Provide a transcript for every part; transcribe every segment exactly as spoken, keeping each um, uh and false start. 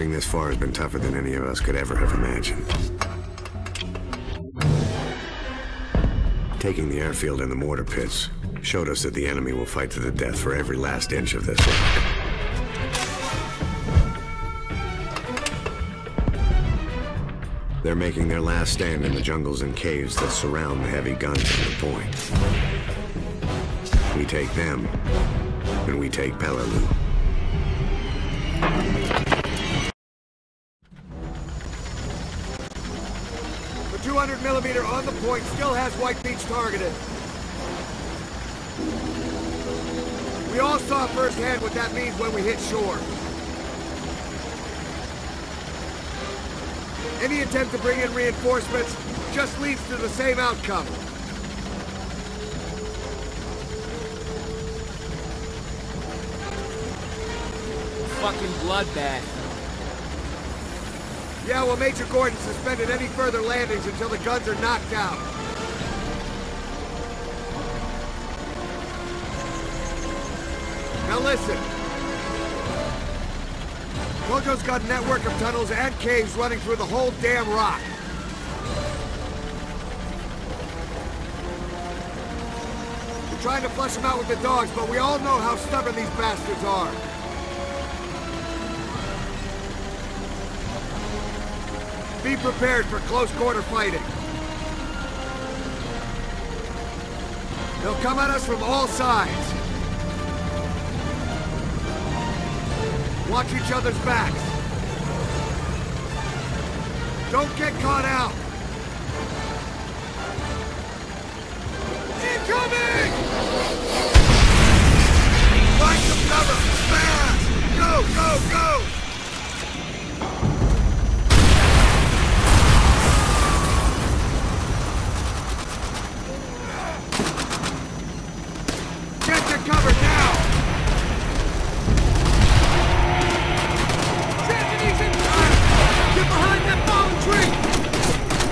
Getting this far has been tougher than any of us could ever have imagined. Taking the airfield and the mortar pits showed us that the enemy will fight to the death for every last inch of this rock. They're making their last stand in the jungles and caves that surround the heavy guns on the point. We take them, and we take Peleliu. The two hundred millimeter on the point still has White Beach targeted. We all saw firsthand what that means when we hit shore. Any attempt to bring in reinforcements just leads to the same outcome. Fucking bloodbath. Yeah, well, Major Gordon suspended any further landings until the guns are knocked out. Now listen. Kojo's got a network of tunnels and caves running through the whole damn rock. We're trying to flush them out with the dogs, but we all know how stubborn these bastards are. Be prepared for close quarter fighting. They'll come at us from all sides. Watch each other's backs. Don't get caught out. Incoming! Find some cover! Fast! Go, go, go! Get to cover now! Get behind that fallen tree!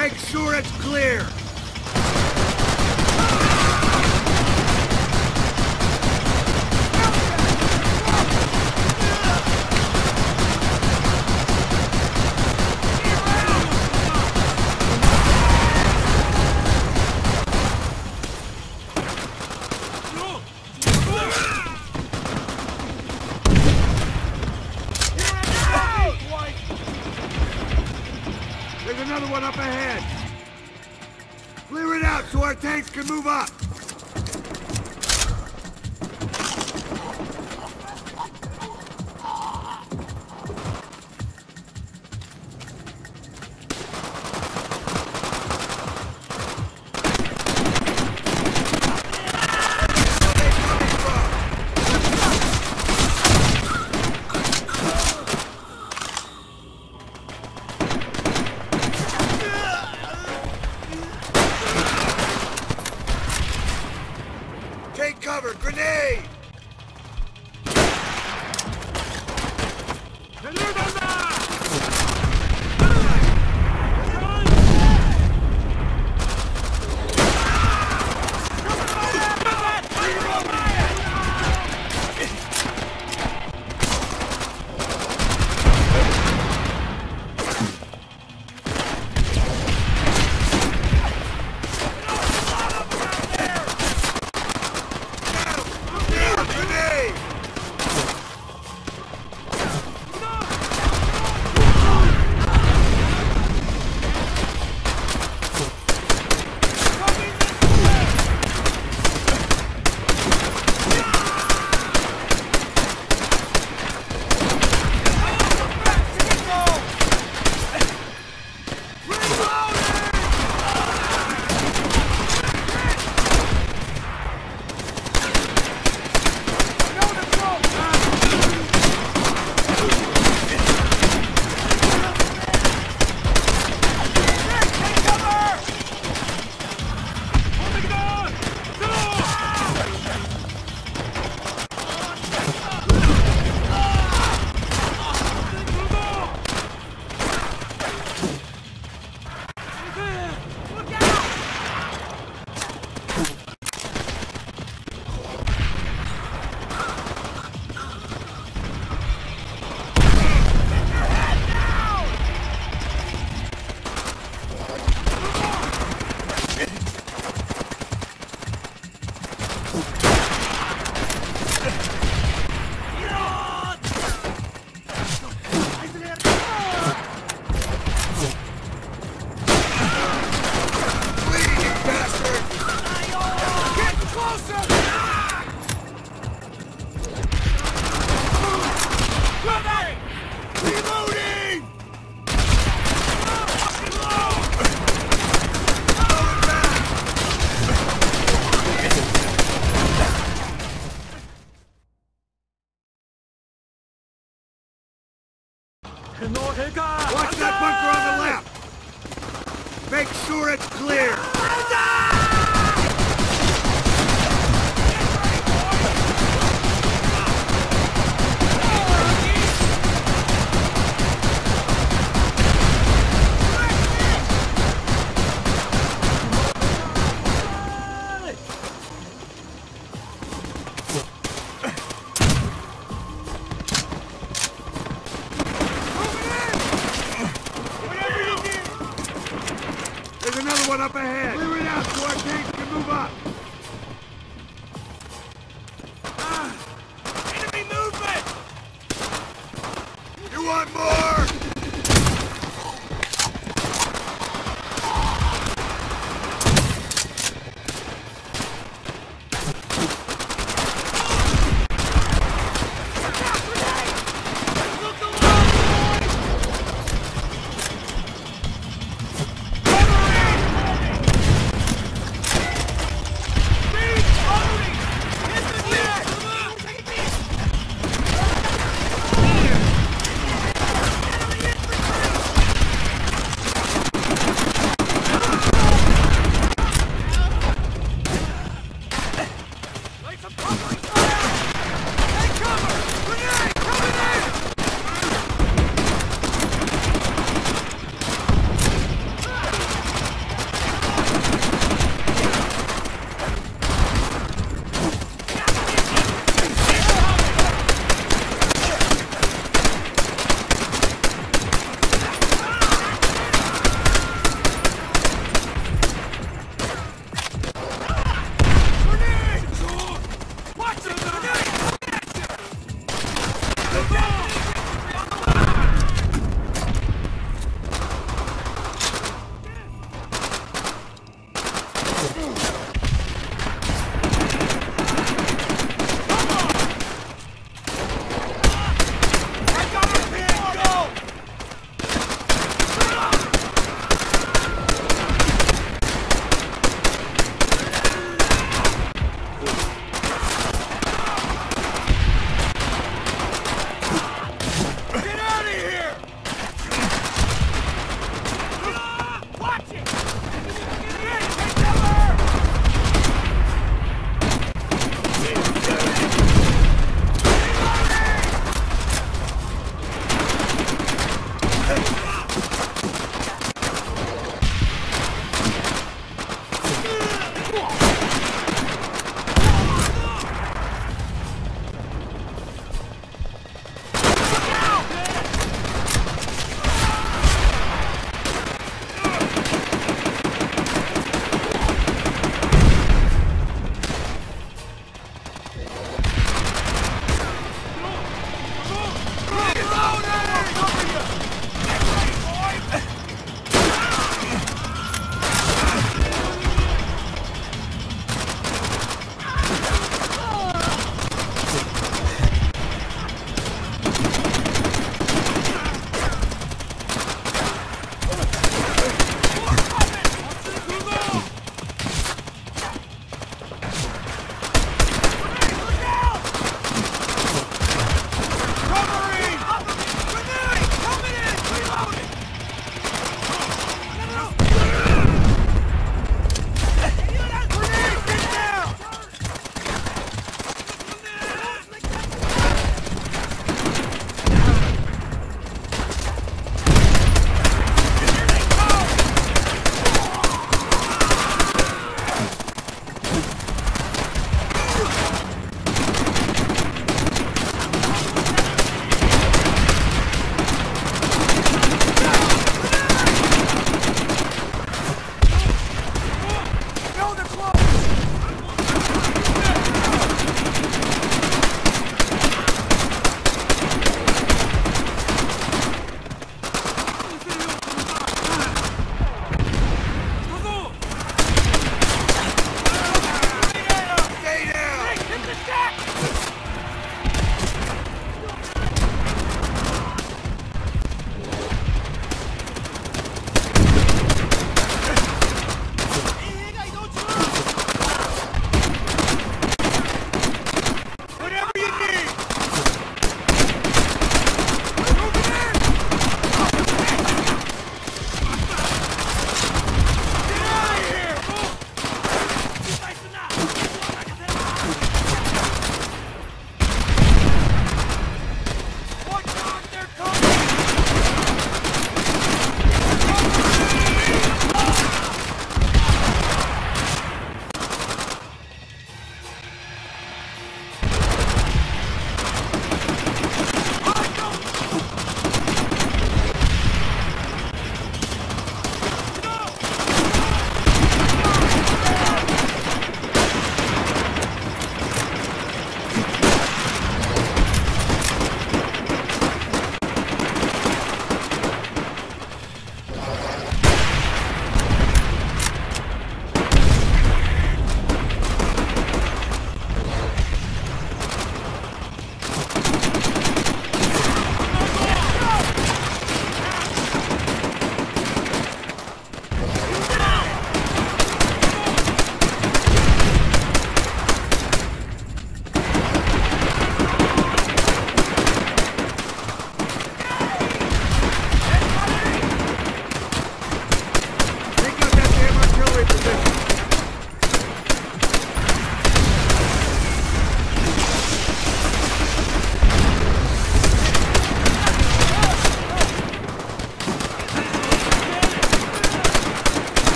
Make sure it's clear! There's another one up ahead! Clear it out so our tanks can move up! Take cover! Grenade! Watch that bunker on the left! Make sure it's clear! There's another one up ahead! Clear it out so our tanks can move up! Ah! Enemy movement! You want more?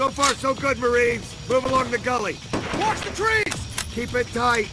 So far, so good, Marines. Move along the gully. Watch the trees! Keep it tight.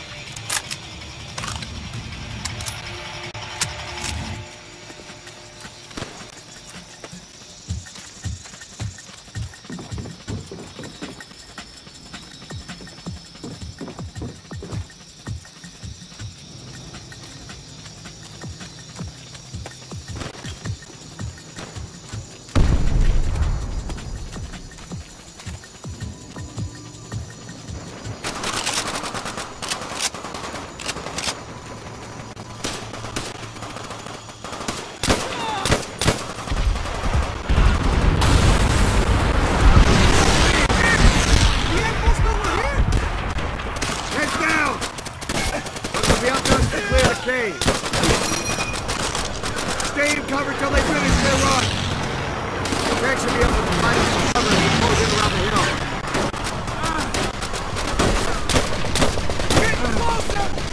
Stay in cover till they finish their run. The tank should be able to provide us some cover as we close in around the hill. Get closer!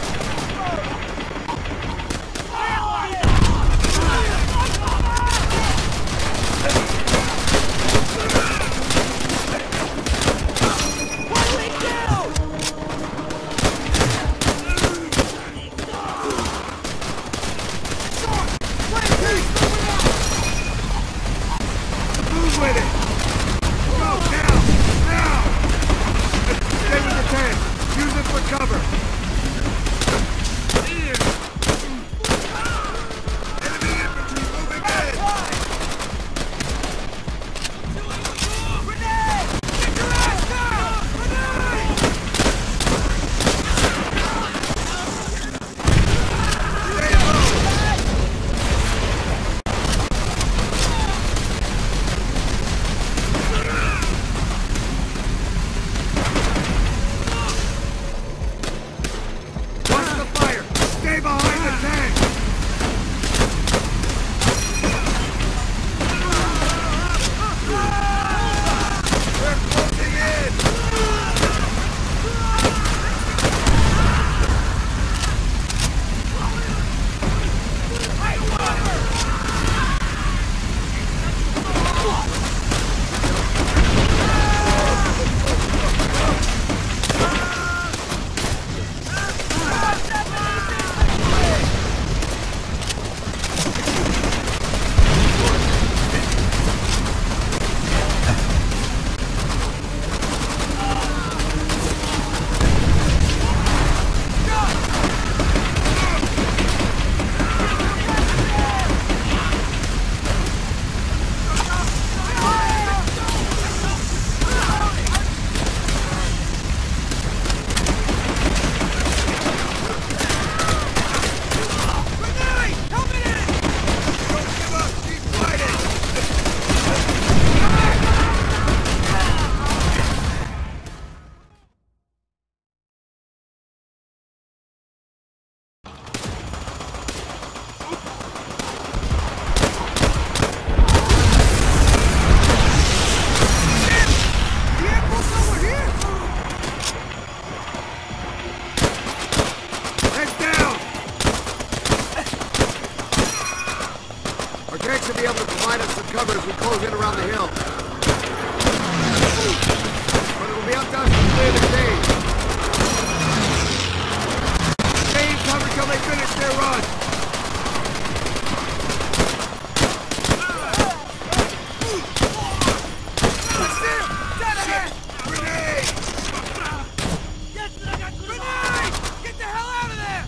Should be able to provide us some cover as we close in around the hill. But it'll be up to us to clear the stage. Stay in cover till they finish their run. Grenade! Grenade! Get the hell out of there!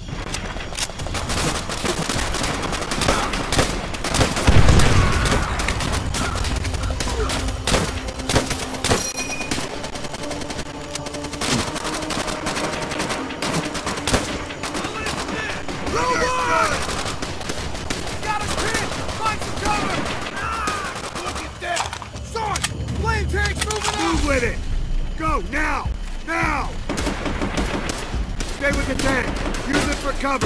With it! Go, now! Now! Stay with the tank! Use it for cover!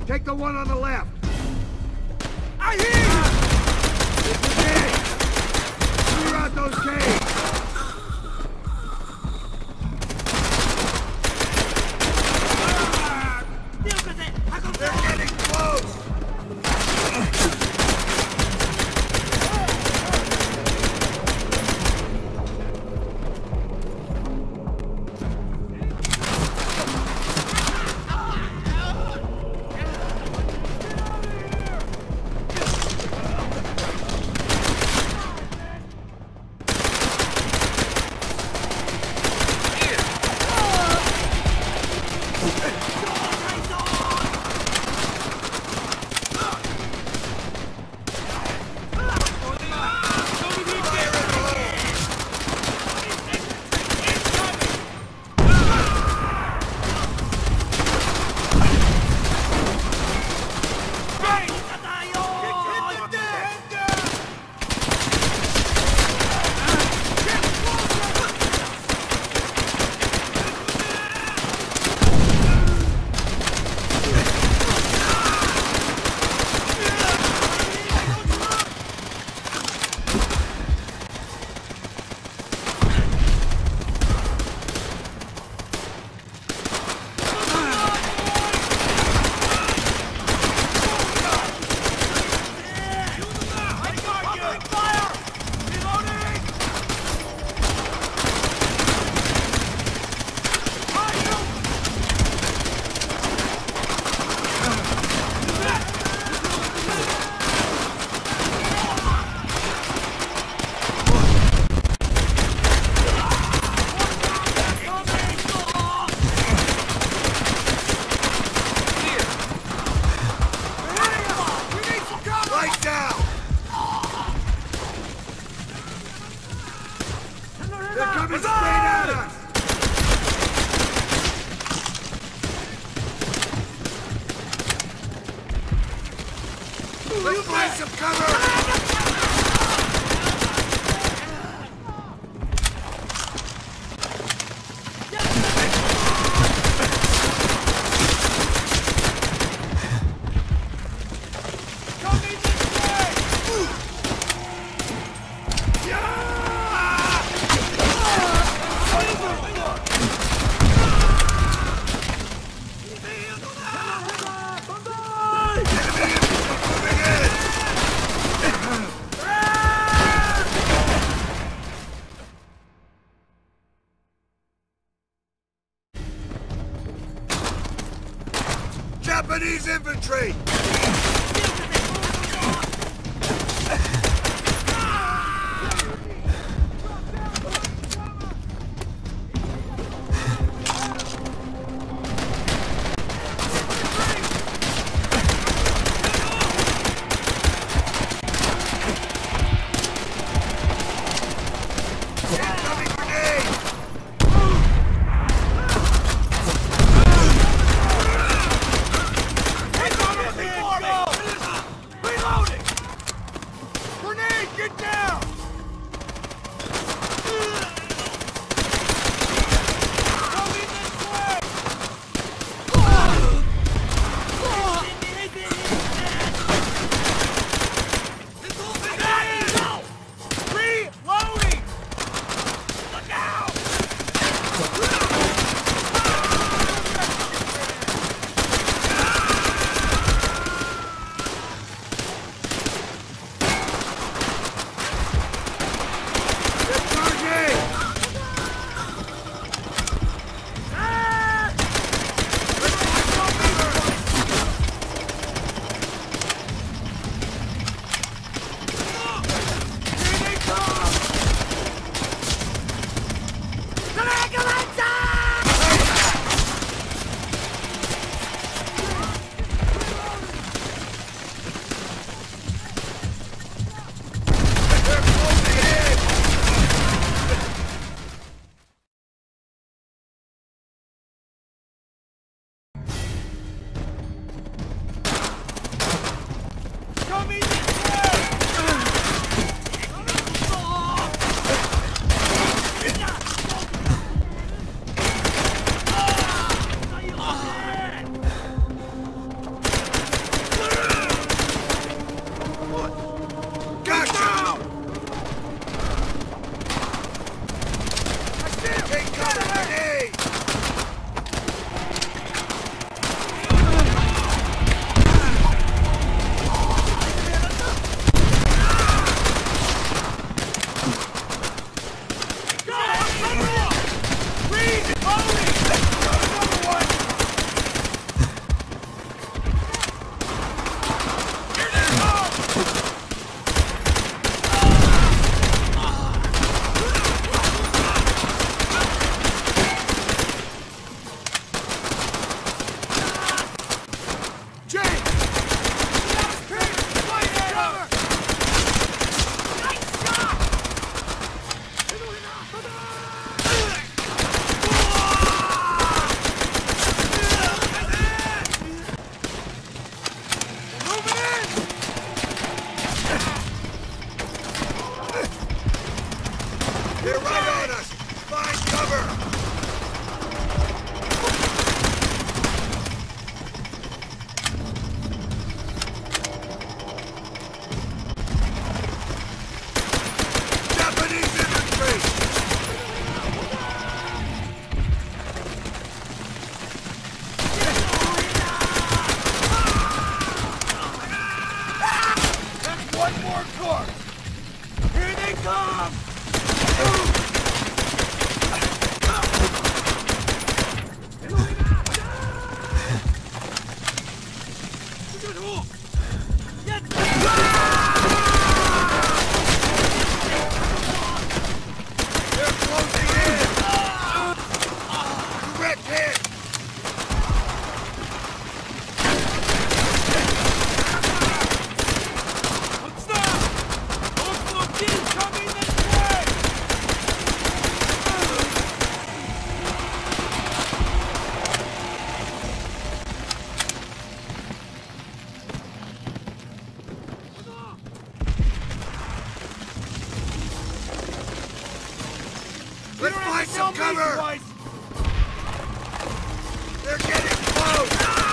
Take the one on the left. I hear you! Clear out those caves! They're getting close! They're coming straight at us! Let's find some cover! Japanese infantry! more! Here they come! They're closing in! Direct hit! Let's find some cover! They're getting close!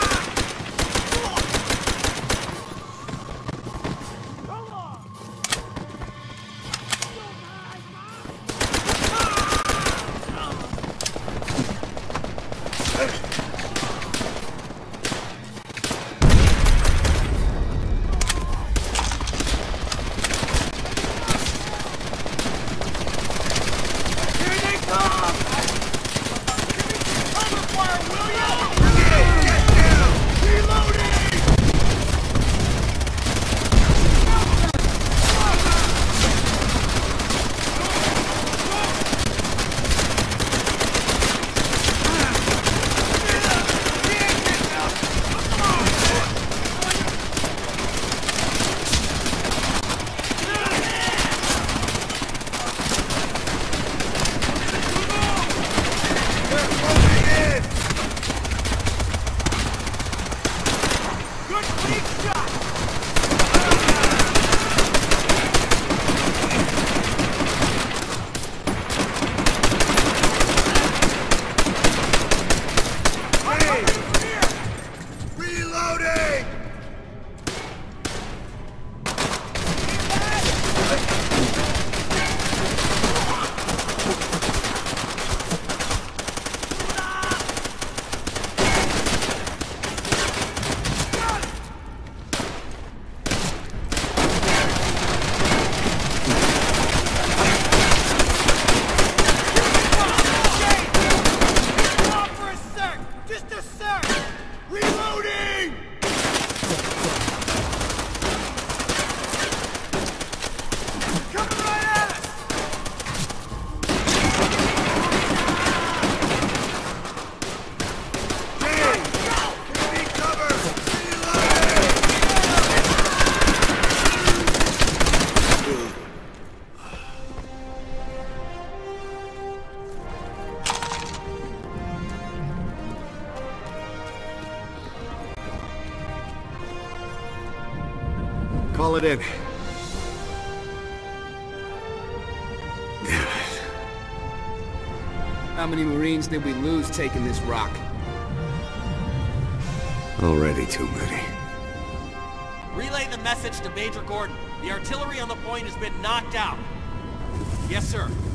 Call it in. How many Marines did we lose taking this rock? Already too many. Relay the message to Major Gordon. The artillery on the point has been knocked out. Yes, sir.